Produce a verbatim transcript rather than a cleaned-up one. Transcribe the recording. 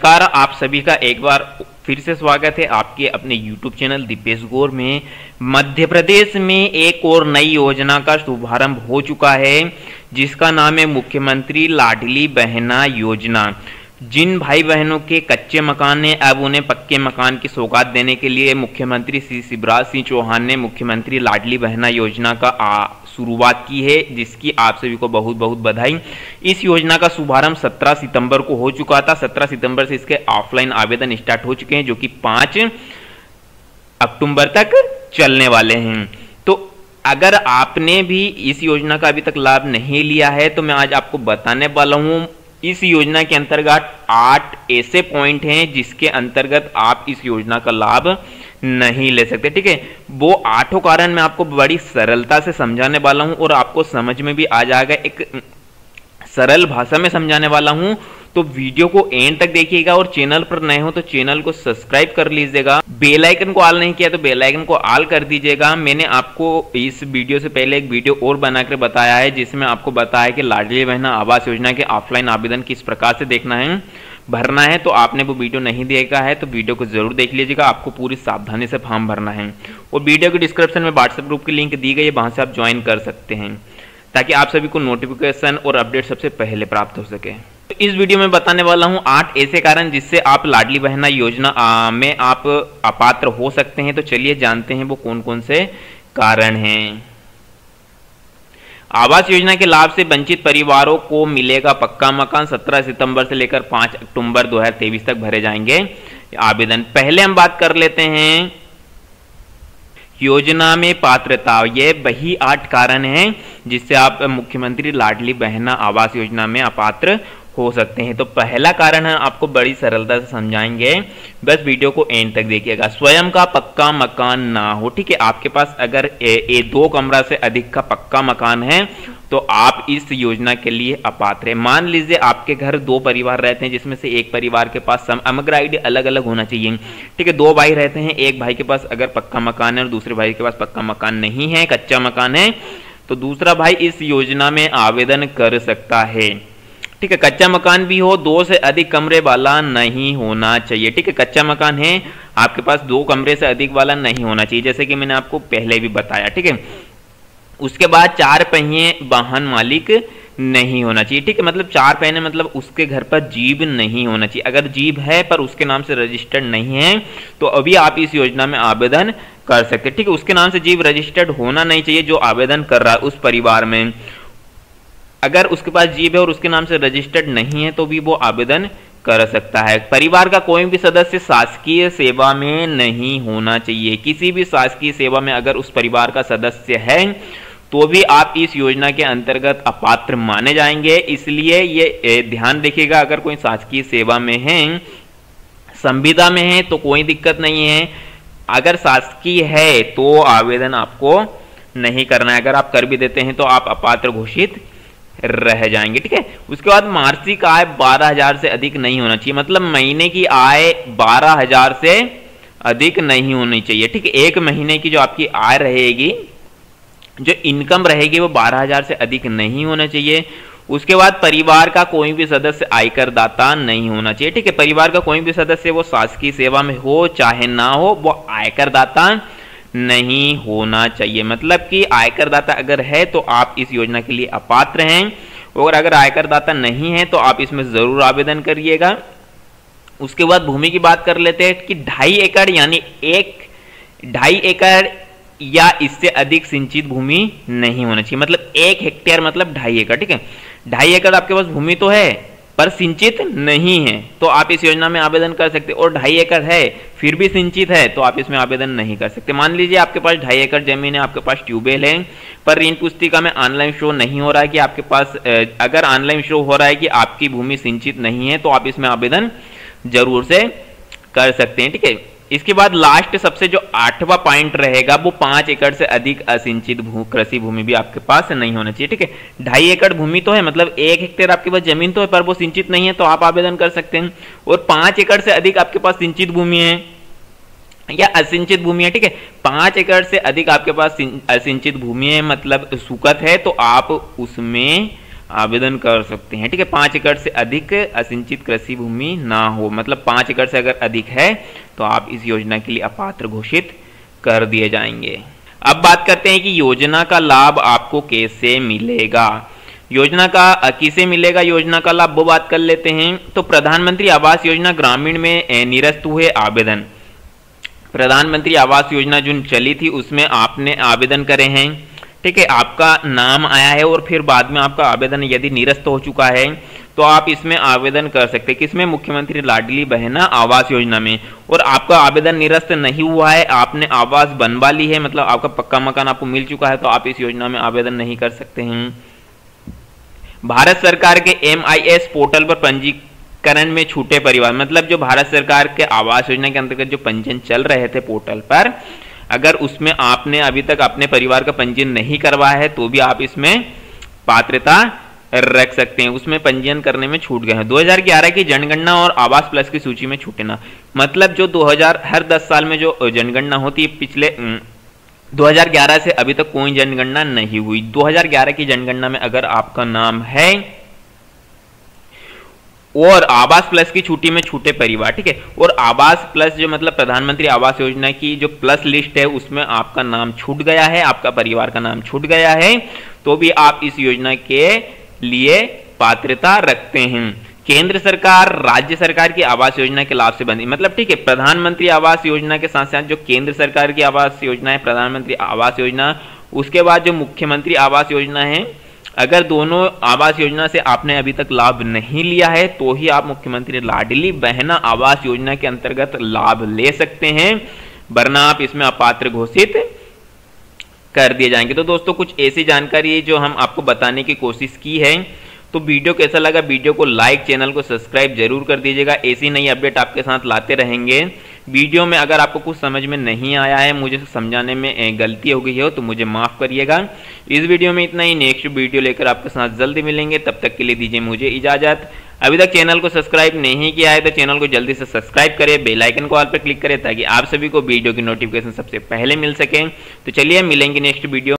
नमस्कार, आप सभी का एक बार फिर से स्वागत है आपके अपने यूट्यूब चैनल दीपेश गौर में। मध्य प्रदेश में एक और नई योजना का शुभारंभ हो चुका है जिसका नाम है मुख्यमंत्री लाडली बहना योजना। जिन भाई बहनों के कच्चे मकान हैं अब उन्हें पक्के मकान की सौगात देने के लिए मुख्यमंत्री श्री शिवराज सिंह चौहान ने मुख्यमंत्री लाडली बहना योजना का शुरुआत की है, जिसकी आप सभी को बहुत बहुत बधाई। इस योजना का शुभारंभ सत्रह सितंबर को हो चुका था। सत्रह सितंबर से इसके ऑफलाइन आवेदन स्टार्ट हो चुके हैं जो कि पाँच अक्टूबर तक चलने वाले हैं। तो अगर आपने भी इस योजना का अभी तक लाभ नहीं लिया है तो मैं आज आपको बताने वाला हूं। इस योजना के अंतर्गत आठ ऐसे पॉइंट हैं जिसके अंतर्गत आप इस योजना का लाभ नहीं ले सकते, ठीक है। वो आठों कारण मैं आपको बड़ी सरलता से समझाने वाला हूं और आपको समझ में भी आ जाएगा, एक सरल भाषा में समझाने वाला हूं। तो वीडियो को एंड तक देखिएगा और चैनल पर नए हो तो चैनल को सब्सक्राइब कर लीजिएगा। बेल आइकन को ऑल नहीं किया तो बेल आइकन को ऑल कर दीजिएगा। मैंने आपको इस वीडियो से पहले एक वीडियो और बनाकर बताया है जिसमें आपको बताया कि लाडली बहना आवास योजना के ऑफलाइन आवेदन किस प्रकार से देखना है, भरना है। तो आपने वो वीडियो नहीं देखा है तो वीडियो को जरूर देख लीजिएगा। आपको पूरी सावधानी से फॉर्म भरना है और वीडियो के डिस्क्रिप्शन में व्हाट्सएप ग्रुप की लिंक दी गई है, वहां से आप ज्वाइन कर सकते हैं ताकि आप सभी को नोटिफिकेशन और अपडेट सबसे पहले प्राप्त हो सके। तो इस वीडियो में बताने वाला हूं आठ ऐसे कारण जिससे आप लाडली बहना योजना आ, में आप अपात्र हो सकते हैं। तो चलिए जानते हैं वो कौन कौन से कारण हैं। आवास योजना के लाभ से वंचित परिवारों को मिलेगा पक्का मकान। सत्रह सितंबर से लेकर पाँच अक्टूबर दो हज़ार तेईस तक भरे जाएंगे आवेदन। पहले हम बात कर लेते हैं योजना में पात्रता। ये वही आठ कारण हैं जिससे आप मुख्यमंत्री लाडली बहना आवास योजना में अपात्र हो सकते हैं। तो पहला कारण है, आपको बड़ी सरलता से समझाएंगे, बस वीडियो को एंड तक देखिएगा। स्वयं का पक्का मकान ना हो, ठीक है। आपके पास अगर ए, ए, दो कमरा से अधिक का पक्का मकान है तो आप इस योजना के लिए अपात्र हैं। मान लीजिए आपके घर दो परिवार रहते हैं जिसमें से एक परिवार के पास समग्र आईडी अलग अलग होना चाहिए, ठीक है। दो भाई रहते हैं, एक भाई के पास अगर पक्का मकान है और दूसरे भाई के पास पक्का मकान नहीं है, कच्चा मकान है, तो दूसरा भाई इस योजना में आवेदन कर सकता है, ठीक है। कच्चा मकान भी हो, दो से अधिक कमरे वाला नहीं होना चाहिए, ठीक है। कच्चा मकान है आपके पास, दो कमरे से अधिक वाला नहीं होना चाहिए, जैसे कि मैंने आपको पहले भी बताया, ठीक है। उसके बाद चार पहिए वाहन मालिक नहीं होना चाहिए, ठीक है। मतलब चार पहिए मतलब उसके घर पर जीप नहीं होना चाहिए। अगर जीप है पर उसके नाम से रजिस्टर्ड नहीं है तो अभी आप इस योजना में आवेदन कर सकते हैं, ठीक है। उसके नाम से जीप रजिस्टर्ड होना नहीं चाहिए जो आवेदन कर रहा है उस परिवार में। अगर उसके पास जीप है और उसके नाम से रजिस्टर्ड नहीं है तो भी वो आवेदन कर सकता है। परिवार का कोई भी सदस्य शासकीय सेवा में नहीं होना चाहिए। किसी भी शासकीय सेवा में अगर उस परिवार का सदस्य है तो भी आप इस योजना के अंतर्गत अपात्र माने जाएंगे। इसलिए ये ध्यान रखिएगा, अगर कोई शासकीय सेवा में है, संविदा में है तो कोई दिक्कत नहीं है। अगर शासकीय है तो आवेदन आपको नहीं करना है। अगर आप कर भी देते हैं तो आप अपात्र घोषित रह जाएंगे, ठीक है। उसके बाद मासिक आय बारह हजार से अधिक नहीं होना चाहिए, मतलब महीने की आय बारह हजार से अधिक नहीं होनी चाहिए, ठीक है। एक महीने की जो आपकी आय रहेगी, जो इनकम रहेगी, वो बारह हजार से अधिक नहीं होना चाहिए। उसके बाद परिवार का कोई भी सदस्य आयकर दाता नहीं होना चाहिए, ठीक है। परिवार का कोई भी सदस्य वो शासकीय सेवा में हो चाहे ना हो, वो आयकर दाता नहीं होना चाहिए। मतलब कि आयकर दाता अगर है तो आप इस योजना के लिए अपात्र हैं, और अगर आयकर दाता नहीं है तो आप इसमें जरूर आवेदन करिएगा। उसके बाद भूमि की बात कर लेते हैं कि ढाई एकड़ यानी एक ढाई एकड़ या इससे अधिक सिंचित भूमि नहीं होना चाहिए। मतलब एक हेक्टेयर मतलब ढाई एकड़, ठीक है। ढाई एकड़ आपके पास भूमि तो है पर सिंचित नहीं है तो आप इस योजना में आवेदन कर सकते। और ढाई एकड़ है फिर भी सिंचित है तो आप इसमें आवेदन नहीं कर सकते। मान लीजिए आपके पास ढाई एकड़ जमीन है, आपके पास ट्यूबवेल है, पर ऋण पुस्तिका में ऑनलाइन शो नहीं हो रहा है कि आपके पास, अगर ऑनलाइन शो हो रहा है कि आपकी भूमि सिंचित नहीं है तो आप इसमें आवेदन जरूर से कर सकते हैं, ठीक है। इसके बाद लास्ट सबसे जो आठवां पॉइंट रहेगा वो पांच एकड़ से अधिक असिंचित भू कृषि भूमि भी आपके पास नहीं होना चाहिए, ठीक है। ढाई एकड़ भूमि तो है, मतलब एक हेक्टेयर आपके पास जमीन तो है पर वो सिंचित नहीं है तो आप आवेदन कर सकते हैं। और पांच एकड़ से अधिक आपके पास सिंचित भूमि है या असिंचित भूमि है, ठीक है। पांच एकड़ से अधिक आपके पास असिंचित भूमि है मतलब सुकत है तो आप उसमें आवेदन कर सकते हैं। ठीक है, पाँच एकड़ से अधिक असिंचित कृषि भूमि ना हो, मतलब पाँच एकड़ से अगर अधिक है तो आप इस योजना के लिए अपात्र घोषित कर दिए जाएंगे। अब बात करते हैं कि योजना का लाभ आपको कैसे मिलेगा। योजना का किसे मिलेगा योजना का लाभ, वो बात कर लेते हैं। तो प्रधानमंत्री आवास योजना ग्रामीण में निरस्त हुए आवेदन, प्रधानमंत्री आवास योजना जो चली थी उसमें आपने आवेदन करे हैं, ठीक है, आपका नाम आया है और फिर बाद में आपका आवेदन यदि निरस्त हो चुका है तो आप इसमें आवेदन कर सकते हैं। किसमें, मुख्यमंत्री लाडली बहना आवास योजना में। और आपका आवेदन निरस्त नहीं हुआ है, आपने आवास बनवा ली है, मतलब आपका पक्का मकान आपको मिल चुका है, तो आप इस योजना में आवेदन नहीं कर सकते हैं। भारत सरकार के एम आई एस पोर्टल पर पंजीकरण में छूटे परिवार, मतलब जो भारत सरकार के आवास योजना के अंतर्गत जो पंजीयन चल रहे थे पोर्टल पर, अगर उसमें आपने अभी तक अपने परिवार का पंजीयन नहीं करवाया है तो भी आप इसमें पात्रता रख सकते हैं, उसमें पंजीयन करने में छूट गए हैं। दो हज़ार ग्यारह की जनगणना और आवास प्लस की सूची में छूटे ना, मतलब जो दो हज़ार हर दस साल में जो जनगणना होती है, पिछले दो हज़ार ग्यारह से अभी तक कोई जनगणना नहीं हुई। दो हज़ार ग्यारह की जनगणना में अगर आपका नाम है और आवास प्लस की छुट्टी में छूटे परिवार, ठीक है, और आवास प्लस जो मतलब प्रधानमंत्री आवास योजना की जो प्लस लिस्ट है उसमें आपका नाम छूट गया है, आपका परिवार का नाम छूट गया है, तो भी आप इस योजना के लिए पात्रता रखते हैं। केंद्र सरकार राज्य सरकार की आवास योजना के लाभ से बंदी, मतलब ठीक है, प्रधानमंत्री आवास योजना के साथ साथ जो केंद्र सरकार की आवास योजना है प्रधानमंत्री आवास योजना, उसके बाद जो मुख्यमंत्री आवास योजना है, अगर दोनों आवास योजना से आपने अभी तक लाभ नहीं लिया है तो ही आप मुख्यमंत्री लाडली बहना आवास योजना के अंतर्गत लाभ ले सकते हैं, वरना आप इसमें अपात्र घोषित कर दिए जाएंगे। तो दोस्तों कुछ ऐसी जानकारी जो हम आपको बताने की कोशिश की है, तो वीडियो कैसा लगा, वीडियो को लाइक, चैनल को सब्सक्राइब जरूर कर दीजिएगा, ऐसी नई अपडेट आपके साथ लाते रहेंगे। वीडियो में अगर आपको कुछ समझ में नहीं आया है, मुझे समझाने में गलती हो गई हो तो मुझे माफ़ करिएगा। इस वीडियो में इतना ही, नेक्स्ट वीडियो लेकर आपके साथ जल्दी मिलेंगे, तब तक के लिए दीजिए मुझे इजाज़त। अभी तक चैनल को सब्सक्राइब नहीं किया है तो चैनल को जल्दी से सब्सक्राइब करें, बेल आइकन को ऑल पर क्लिक करें ताकि आप सभी को वीडियो की नोटिफिकेशन सबसे पहले मिल सके। तो चलिए मिलेंगे नेक्स्ट वीडियो।